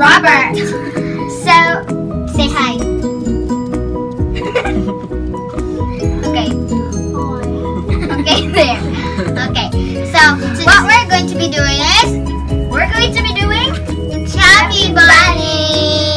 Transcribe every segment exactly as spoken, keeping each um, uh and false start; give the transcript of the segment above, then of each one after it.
Robert. So, say hi. Okay. Okay, there. Okay, so what we're going to be doing is, we're going to be doing Chubby Bunny.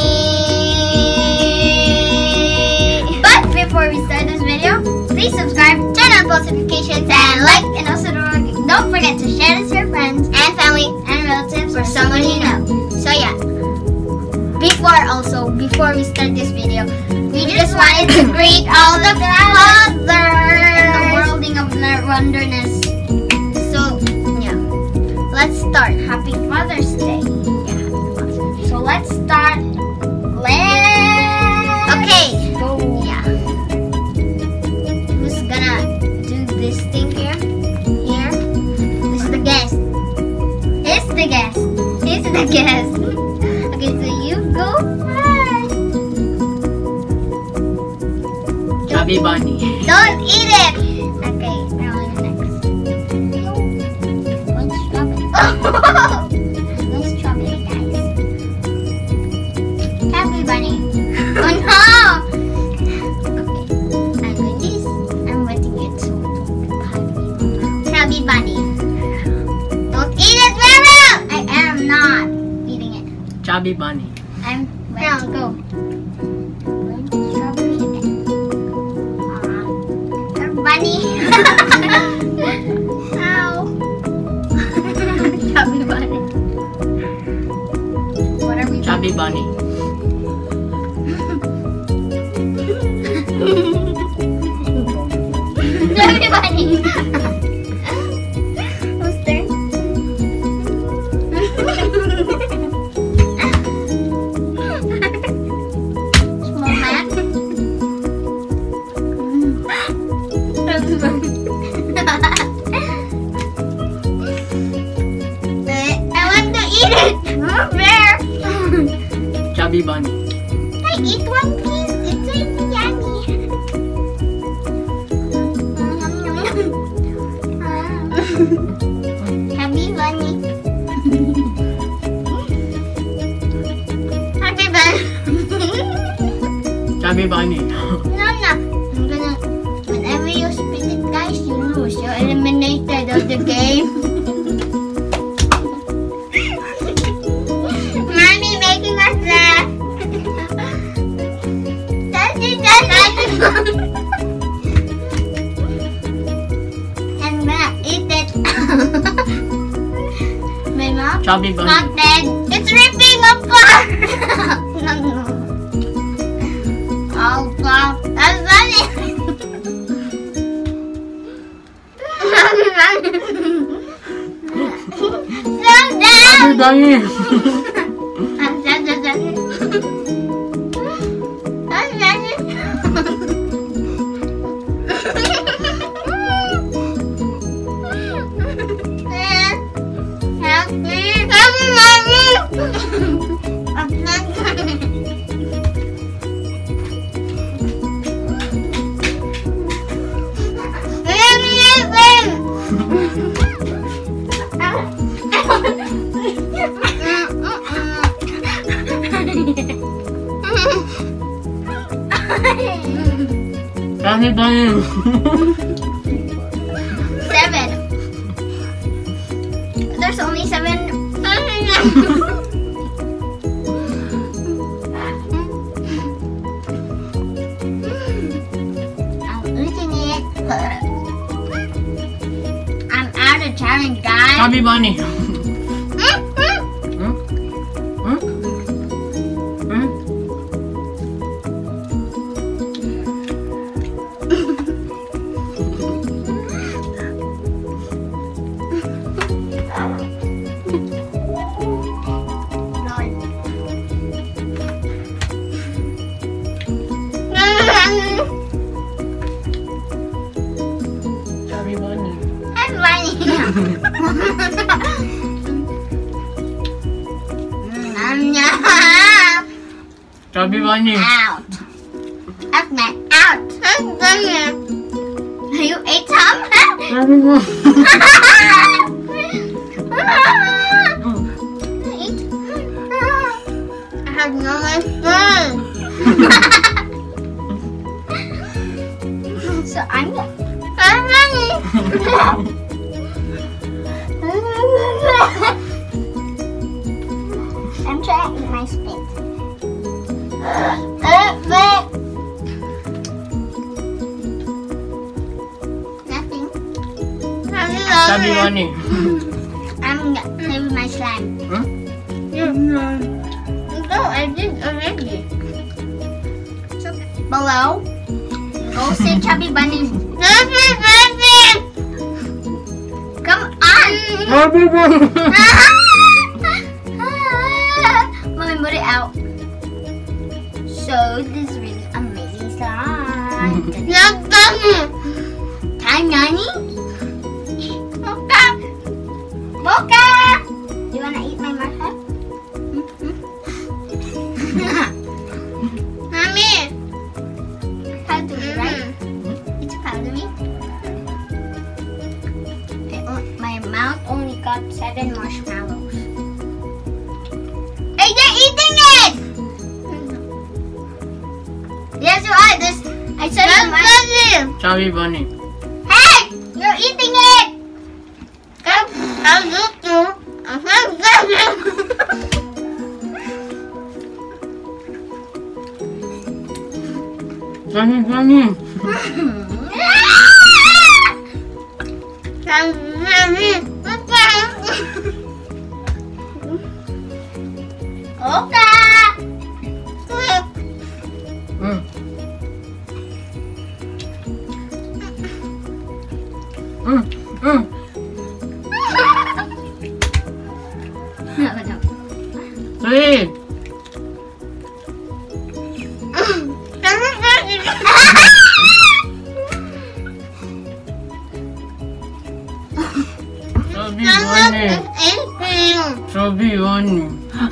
But before we start this video, please subscribe, turn on post notifications, and like, and also don't, don't forget to share this with your friends and family and relatives or someone you know. So yeah, before also, before we start this video, we just wanted to greet all the fathers in the worlding of wonderness. So yeah, let's start. Happy Father's Day. Yeah. So let's start. Let's okay. Go. Yeah. Who's gonna do this thing here? Here. This is the guest. He's the guest. He's the guest. Okay, so you go first. Chubby Bunny. Don't eat it. Okay, now you're next. One strawberry. Oh! One strawberry, guys. Happy Bunny. Oh no! Okay, I'm doing this. I'm wetting it so Chubby Bunny. Don't eat it, Merryl! I am not eating it. Chubby Bunny. I'm now go. Strawberry again. Uh, bunny. Ow. Chubby Bunny. What are we? Chubby Bunny. Chubby Bunny. Who's turn? Small man. I want to eat it. Where? Chubby Bunny. I eat one piece. It's really yummy. Chubby Bunny. Happy Bunny. Chubby Bunny. No, no. I'm gonna. Whenever you spit it, guys, you lose. You're eliminated of the game. Mommy making us laugh. That's it, that's it. I'm gonna eat it. My mouth Chubby is Bunny. not dead. It's ripping apart. No, no. Oh, wow. That's funny. Slow Chubby down. Bunny. I'm done, done, done. I'm done. Help me. Help me, Mommy. I'm not done. Chubby Bunny. Seven. There's only seven. I'm eating it. I'm out of challenge, guys. Chubby Bunny. Mm, mm. Hmm? Hmm? Hmm? Chubby Bunny. I'm running. Nom, nom. Chubby Bunny. Out. Out, man. Out. You ate some? Chubby Bunny. Eat. No, my friend. So I'm gonna. I'm running. I'm trying to eat my spit. Uh, but nothing. Chubby bunny. I'm gonna play with my slime. Huh? No, I did already. Below, go say Chubby Bunny. Come on. Chubby bunny. Mommy, put it out. So this really amazing slime. Time, Nani? Mocha. Mocha. You wanna eat my marshmallow? Mommy. Powdery, right? It's powdery. Okay, oh, my mouth only got seven marshmallows. Hey, you're eating it! Yes, you are. This I said you marshmallow. Chubby bunny. Hey, you're eating it. Come, I'll do too. Chubby bunny. Mm. Mm. Mm. No, no. Sweet. Chubby bunny. Chubby bunny.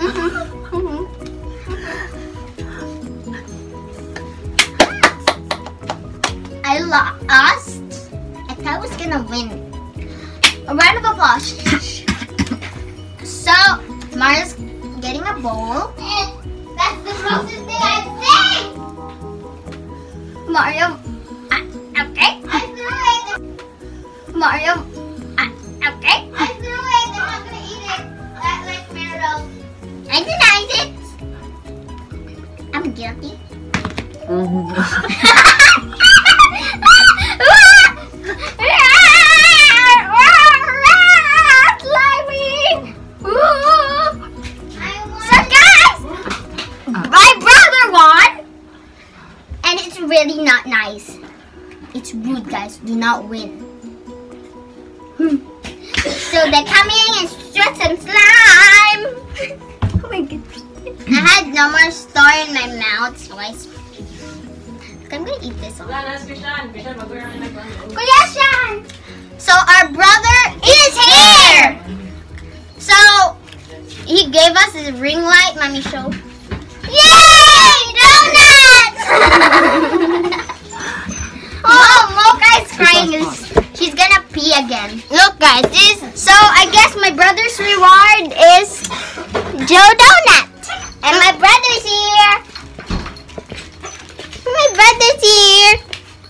I lost. I thought I was gonna win. A round of applause. So, Mario's getting a bowl. That's the closest thing I've seen. Mario, uh, okay. I threw it. Mario, uh, okay. I threw it. I'm not gonna eat it. That like Merryl. I denied it. I'm guilty. Really not nice. It's rude, guys. Do not win. Hmm. So they're coming and stretch some slime. Oh my goodness. I had no more star in my mouth, so I I'm gonna eat this one. Kuya Shan! So our brother is here! So he gave us his ring light, Mommy show. Yay! Donuts! Oh, Mocha is crying. She's gonna pee again. Look, guys, this. So I guess my brother's reward is Joe Donut, and my brother's here. My brother's here.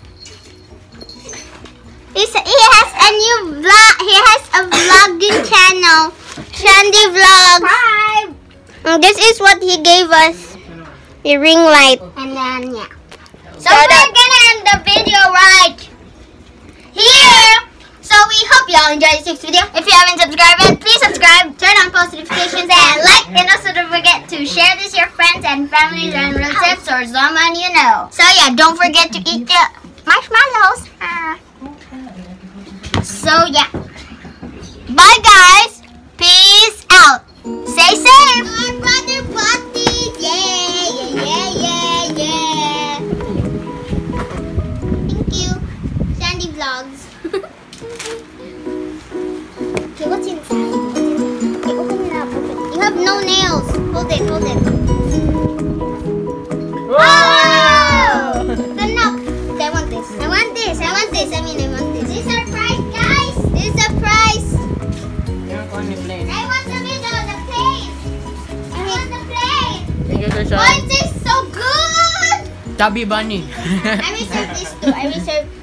He's, he has a new vlog. He has a vlogging channel, Shandy Vlogs. And this is what he gave us. The ring light. And then, yeah. So we're gonna end the video right here. So we hope y'all enjoyed this video. If you haven't subscribed yet, please subscribe, turn on post notifications, and like. And also don't forget to share this with your friends and families and relatives or someone you know. So yeah, don't forget to eat the marshmallows. Uh, so yeah. Bye guys. Peace out. Stay safe. My brother Buddy. Yeah, yeah, yeah, yeah, yeah. Thank you. Sandy Vlogs. Okay, what's inside? Okay, open it up. Open it. You have no nails. Hold it, hold it. Whoa! Turn up. Okay, I want this. I want this. I want this. I mean, I want this. This is our prize, guys. This is our prize. You're on the plane. I want the middle, the plane. I want the plane. Thank you, Chubby bunny. I will serve this too. I will serve